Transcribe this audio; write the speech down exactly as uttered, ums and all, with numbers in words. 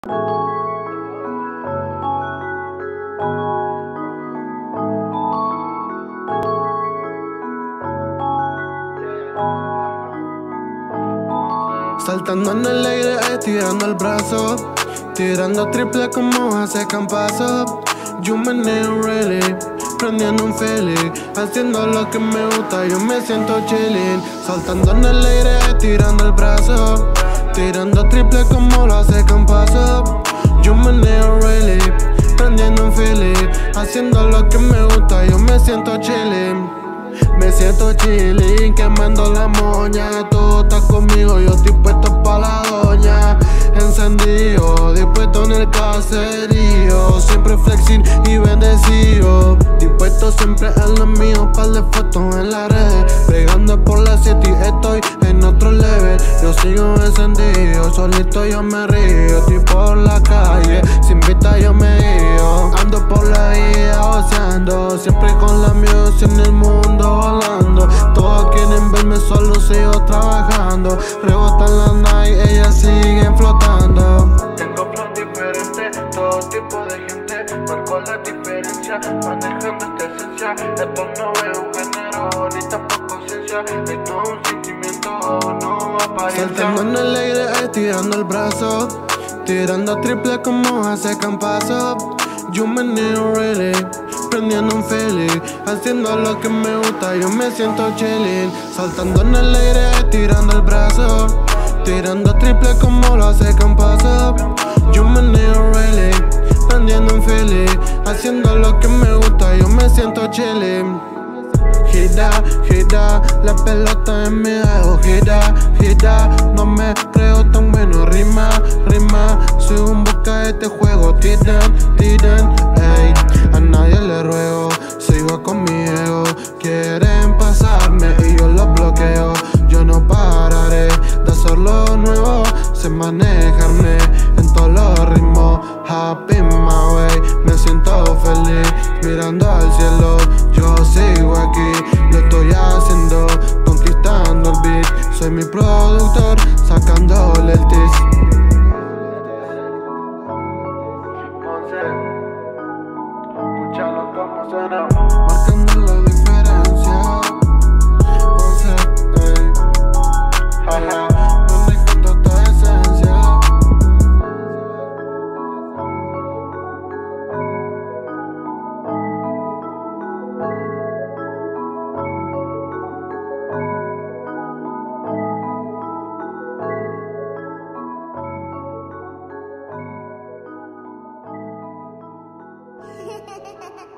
Saltando en el aire, estirando el brazo, tirando triple como hace Campazo. Yo meneo really, prendiendo un feeling, haciendo lo que me gusta, yo me siento chilling. Saltando en el aire, estirando el brazo, tirando triple como lo hace Campazo. Yo meneo really, prendiendo un feeling, haciendo lo que me gusta, yo me siento chilling. Me siento chilling, quemando la moña. Todo está conmigo, yo estoy puesto pa' la doña. Encendido, dispuesto en el caserío, siempre flexing y bendecido. Dispuesto siempre en lo mío, par de fotos en la red. Pegando por la city, estoy en otro level. Yo sigo encendido, solito yo me río. Estoy por la calle, sin vista yo me guío. Ando por la vida oceando, siempre con la music en el mundo volando. Todos quieren verme, solo sigo trabajando. Rebotan las night, ellas siguen flotando. Tengo flow diferente, todo tipo de gente. Marco la diferencia, manejando esta esencia. Esto no es un género, ni tampoco ciencia. Esto es un sentimiento, no apariencia. Saltando en el aire, estirando el brazo, tirando triple como hace Campazo. Yo meneo really, prendiendo un feeling, haciendo lo que me gusta, yo me siento chilling. Saltando en el aire, estirando el brazo, tirando triple como lo hace Campazo. Yo meneo really, prendiendo un feeling, haciendo lo que me gusta, yo me siento chilling. Gira, gira, la pelota en mi dedo, gira, gira. No me creo tan bueno, rima, rima. Soy un busca de este juego, tiran, tiran, ey. A nadie le ruego, sigo con mi ego. Quieren pasarme y yo los bloqueo. Yo no pararé de hacer lo nuevo, sé manejarme en todos los ritmos. Happy my way, me siento feliz, mirando al cielo. Yo sigo aquí, lo estoy haciendo, conquistando el beat. Soy mi productor, sacándole el tease. Escúchalo como suena. Marcando la diferencia. Ponce, ey, Ajá. manejando esta esencia. Ha ha ha ha.